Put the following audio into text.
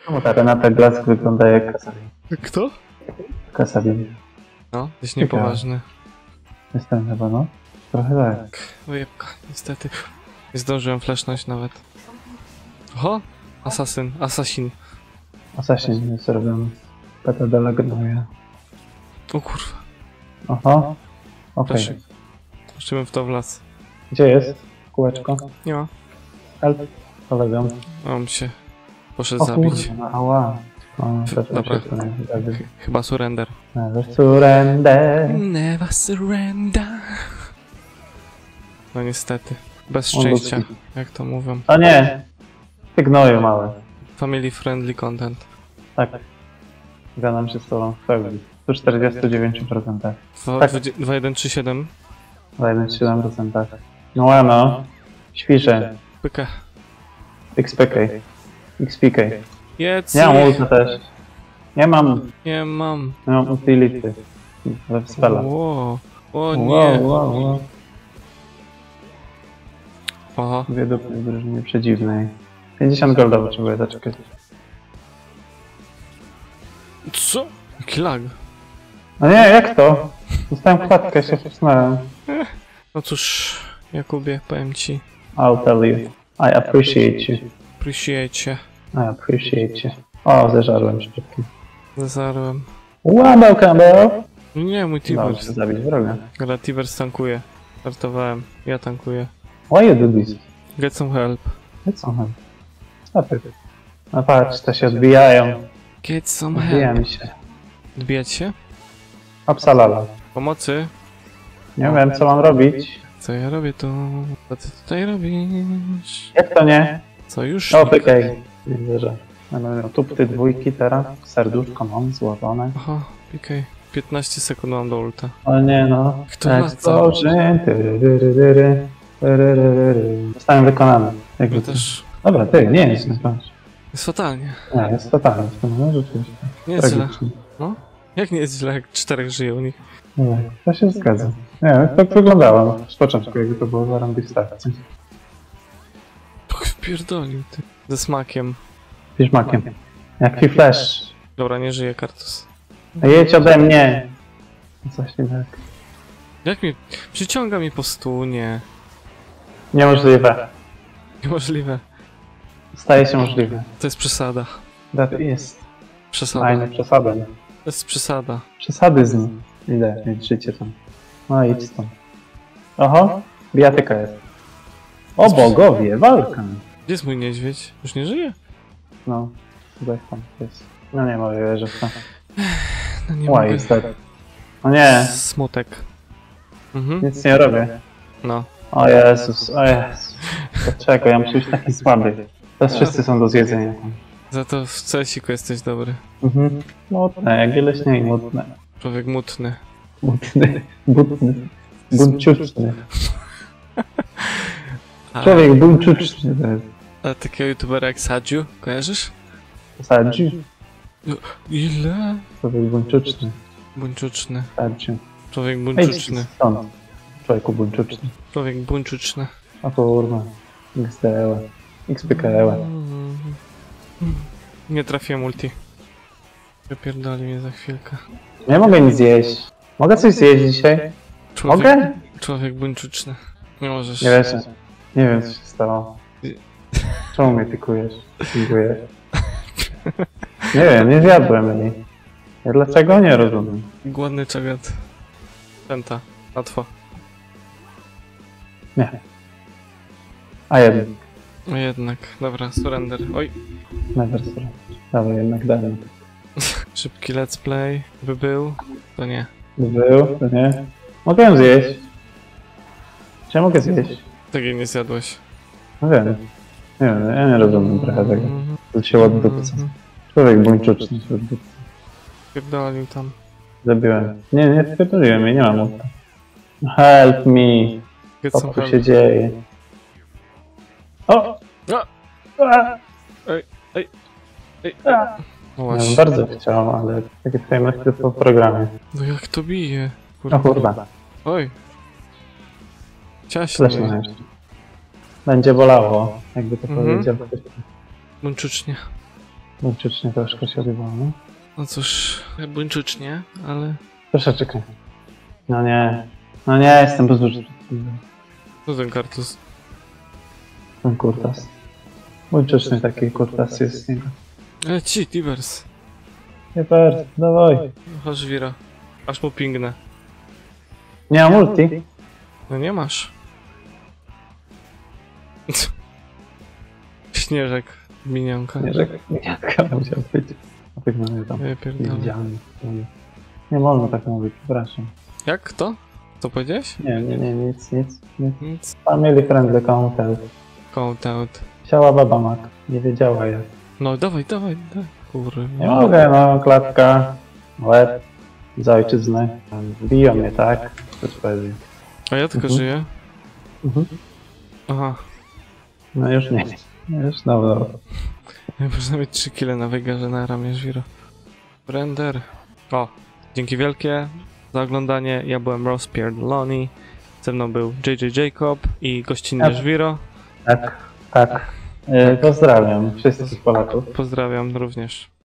Czemu ta Renata Glask wygląda jak Kasabin? Kto? Kasabin. No, jesteś niepoważny. Jestem chyba, no. Trochę tak. Ojebka, niestety. Nie zdążyłem flashnąć nawet. Oho! Asasin. Assassin jest robiony. PTDL gnuje. O kurwa. Oho. Okej. Proszę. Jeszcze bym w to wlazł. Gdzie jest? Kółeczko. Nie ma. Help. Kolegą. Mam się. Poszedł zabić. No, ała. O, Dobra. Chyba surrender. Never surrender. Never surrender. No niestety. Bez szczęścia, jak to mówią. O nie! Ty gnoju małe. Family friendly content. Tak. Zgadzam się z tobą w pełni. Tu 49%. Tak. 2137. 27%. No łano. Świszę. Pyka. XPK. XPK. Jedz. Nie mam ulta też. Nie mam. Nie mam. Nie mam utility. We spela. Wow. O nie. Wow. Oho. Dwie dupy w drużynie przedziwnej. 50 golda potrzebuję zaczekać. Co? Jaki lag. No nie, jak to? Dostałem kładkę, się wcisnąłem. No cóż, Jakubie, powiem ci. I'll tell you. I appreciate you. Appreciate. I appreciate you. O, zeżarłem szybki. Zazarłem. Wow, combo! Nie, mój Dobrze, Tivers. zabić wroga. Ale Tivers tankuje. Startowałem. Ja tankuję. Why you do this? Get some help. Co mam? Stopy. No patrz, to się odbijają. Get some help. Odbijam się. Odbijać się? Apsalala. Pomocy? Nie wiem, co mam robić. Co ja robię tu? Co ty tutaj robisz? Jak to nie? Co już? O, pykaj. Widzę, że będę miał tupty dwójki teraz. Serduszko mam złapane. Aha, pikaj. 15 sekund mam do ulta. O nie no. Kto lata? Explosion. Zostałem wykonany. Ja Jakby to... też. Dobra, ty, nie jest źle, patrz. Jest fatalnie. Nie, jest totalnie. No, rzeczywiście. Nie jest źle. Tragicznie. No? Jak nie jest źle, jak 4 żyje u nich? Nie, to się zgadza. Nie, tak wyglądało. Z początku, jakby to było zarąbiste akcje. Wpierdolił ty. Ze smakiem. Piszmakiem. Jaki flash. Dobra, nie żyje Kartus. Jedź ode mnie. Coś nie tak. Jak mi... Przyciąga mi po stunie. Niemożliwe. Niemożliwe. Staje się możliwe. To jest przesada. That jest. Przesada. Fajne przesady. To jest przesada. Przesady z nim. Idę, mieć życie tam. No idź stąd. Oho, bijatyka jest. O bogowie, walka. Gdzie jest mój niedźwiedź? Już nie żyje? No, tutaj tam jest. No nie mogę wierzyć w to. No nie Why mogę. is that? O nie, Smutek. Mhm. nic nie robię. No. O Jezus, o Jezus. Dlaczego? Ja muszę być taki słaby. Teraz wszyscy są do zjedzenia. Za to w Celsiku jesteś dobry. Mhm. Mutne, jak wiele śnieg, mutne. Człowiek mutny. Mutny, butny, bunciuczny. A, Człowiek bunciuczny to jest. a takiego youtubera jak Sadziu, kojarzysz? Sadzi? Ile? Człowiek bunciuczny. Buńczuczny. Sadzi. Człowiek Ej, buńczuczny. stąd. Człowieku bunciuczny. Człowiek buńczuczny. O kurwa. XDL. XPKL. Nie trafiłem multi. Wypierdoli mnie za chwilkę. Nie mogę nic zjeść. Mogę coś zjeść dzisiaj? Mogę? Człowiek buńczuczny. Nie możesz. Nie wiesz. Nie wiem co się stało. Czemu mnie tykujesz? Dziękuję. Nie wiem, nie zjadłem jej. Ja dlaczego? Nie rozumiem. Głodny czegat. Penta. Łatwo. Nie. A jeden. No jednak. Dobra, surrender. Oj. Never surrender. Dawaj, jednak dałem. Szybki let's play. By był. To nie. Był, to nie? Mogę ją zjeść. Czy ja mogę zjeść? Takiej nie zjadłeś. No wiem. Nie wiem, ja nie rozumiem trochę tego. To się oddupca. Człowiek buńczuczny się oddupca. Pierdolił tam. Zabiłem. Nie wpierdoliłem jej, nie mam ulta. Help me. Get Co some tu help. się dzieje? O! A! A! Ej. A! No Ja bym właśnie. bardzo chciał, ale takie twoje myśli po programie. No jak to bije? O kurwa. Oj. Fleszno Ciaśnie. jeszcze. Będzie bolało, jakby to Mhm. powiedział. Buńczucznie. Buńczucznie troszkę się odbywało, no. No cóż, buńczucznie, ale... Troszeczkę. No nie. No nie, jestem bezużyteczny. Co ten kartus? Ten kurtas. Buńczuczny taki kurtas jest z niego. Ci, Tivers. Super, dawaj. Chodź, Wira. Aż mu pingnę. Nie ma multi. No nie masz. Śnieżek, minionka. Nie, że jaka musiał być. A tak mamy tam. Ja pierdolę. Niewidzialny. Nie wolno tak mówić, przepraszam. Jak? Kto? Co powiedziałeś? Nie, nic. Nic. Family friendly content. Count out. Siała baba mak. Nie wiedziała jak. No dawaj. Kurwa. Nie mogę, no, klatka, łeb, z ojczyzny. Biją mnie, tak? To ci powiedz. A ja tylko żyję. Aha. No już nie. Już dobra. Ja można mieć 3 kile na wygarze na ramię żwiro. Render. O, dzięki wielkie za oglądanie. Ja byłem Ross Pierdoloni. Ze mną był JJ Jacob i gościnnie Tak. żwiro. Tak. Pozdrawiam wszystkich Polaków. Pozdrawiam również.